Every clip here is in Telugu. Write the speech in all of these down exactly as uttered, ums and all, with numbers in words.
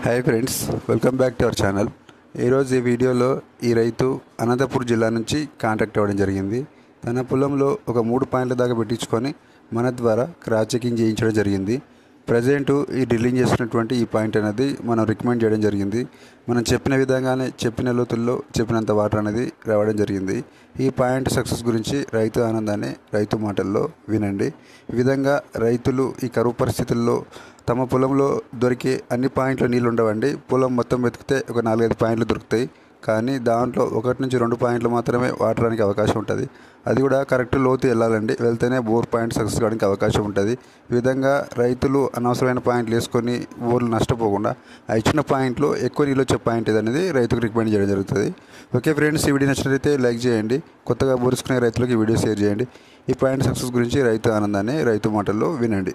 Hi friends, welcome back to our channel. ఈరోజు ఈ వీడియోలో ఈ రైతు అనంతపూర్ జిల్లా నుంచి కాంటాక్ట్ అవ్వడం జరిగింది. తన పొలంలో ఒక మూడు పాయింట్ల దాకా పెట్టించుకొని మన ద్వారా క్రాస్ చెకింగ్ చేయించడం జరిగింది. ప్రజెంటు ఈ డ్రిల్లింగ్ చేసినటువంటి ఈ పాయింట్ అనేది మనం రికమెండ్ చేయడం జరిగింది. మనం చెప్పిన విధంగానే చెప్పిన లోతుల్లో చెప్పినంత వాటర్ అనేది రావడం జరిగింది. ఈ పాయింట్ సక్సెస్ గురించి రైతు ఆనందాన్ని రైతు మాటల్లో వినండి. ఈ విధంగా రైతులు ఈ కరువు పరిస్థితుల్లో తమ పొలంలో దొరికే అన్ని పాయింట్లు నీళ్ళు ఉండవండి. పొలం మొత్తం వెతికితే ఒక నాలుగైదు పాయింట్లు దొరుకుతాయి, కానీ దాంట్లో ఒకటి నుంచి రెండు పాయింట్లు మాత్రమే వాటర్ రానికి అవకాశం ఉంటుంది. అది కూడా కరెక్ట్ లోతు వెళ్ళాలండి, వెళ్తేనే బోర్ పాయింట్ సక్సెస్ కావడానికి అవకాశం ఉంటుంది. ఈ విధంగా రైతులు అనవసరమైన పాయింట్లు వేసుకొని బోర్లు నష్టపోకుండా ఆ ఇచ్చిన పాయింట్లో ఎక్కువ నీళ్ళు వచ్చే పాయింట్ అనేది రైతుకు రికమెండ్ చేయడం జరుగుతుంది. ఓకే ఫ్రెండ్స్, ఈ వీడియో నచ్చినట్లయితే లైక్ చేయండి. కొత్తగా బోరుసుకునే రైతులకు ఈ వీడియో షేర్ చేయండి. ఈ పాయింట్ సక్సెస్ గురించి రైతు ఆనందాన్ని రైతు మాటల్లో వినండి.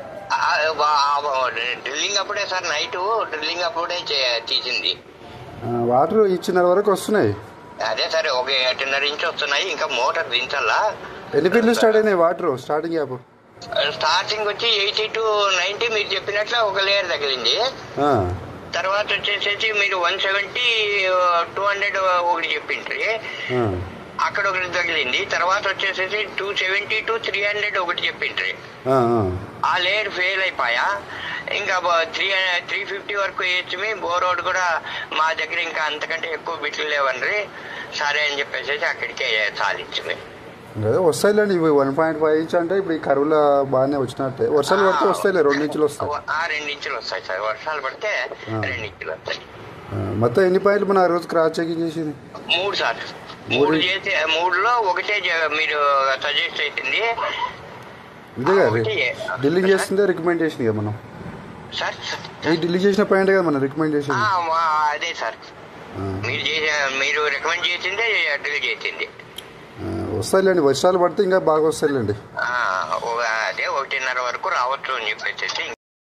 డ్రిల్లింగ్ అప్పుడే సార్, నైట్ డ్రిల్లింగ్ అప్పుడే తీసింది. వాటర్ ఇచ్చిన్నర వరకు వస్తున్నాయి. అదే సార్, ఒక ఎటున్నర ఇంచు వస్తున్నాయి. ఇంకా మోటార్ దించాలా. ఎన్ని ఫీట్లు స్టార్ట్ అయినాయి వాటర్ స్టార్టింగ్ యాప్? స్టార్టింగ్ వచ్చి ఎయిటీ టు నైన్టీ మీరు చెప్పినట్లు ఒక లేయర్ తగిలింది. తర్వాత వచ్చేసేసి మీరు వన్ సెవెంటీ టూ హండ్రెడ్ ఒకటి చెప్పిండ్రి, అక్కడ ఒకటి తగిలింది. తర్వాత వచ్చేసేసి two seventy two three hundred ఒకటి చెప్పిండ్రి, ఆ లేయర్ ఫెయిల్ అయిపోయా. ఇంకా త్రీ త్రీ ఫిఫ్టీ వరకు వేయచ్చు. బోరోడ్ కూడా మా దగ్గర ఇంకా అంతకంటే ఎక్కువ బిట్లు లేవన్రి. సరే అని చెప్పేసి అక్కడికే సాధించింది. వస్తాయిలేండి ఇవి వన్ పాయింట్ ఫైవ్ ఇంచ్ అంటే ఇప్పుడు ఈ కరువులో బాగానే వచ్చినట్టే. వర్షాలు పడితే వస్తాయిలే, రెండు ఇంచులు వస్తాయి. రెండు ఇంచులు వస్తాయి సార్, వర్షాలు పడితే రెండు ఇంచులు వస్తాయి. మొత్తం ఎన్ని పాయింట్లు మన ఆ రోజు క్రాస్ చెకింగ్ చేసింది? మూడు సార్. మూడు చేసి మూడులో ఒకటే మీరు సజెస్ట్ అవుతుంది. ఇదే కదా ఢిల్లింగ్ చేస్తుందే రికమెండ్ చేసింది కదా మనం సార్. ఈ ఢిల్లీ చేసిన పాయింట్ కదా మనం రికమెండ్ చేసింది. అదే సార్, మీరు చేసే మీరు రికమెండ్ చేసిందే ఢిల్లీ చేసింది. వస్తాయిలేండి, వర్షాలు పడితే ఇంకా బాగా వస్తాయిలేండి. అదే ఒకటిన్నర వరకు రావచ్చు అని చెప్పేసి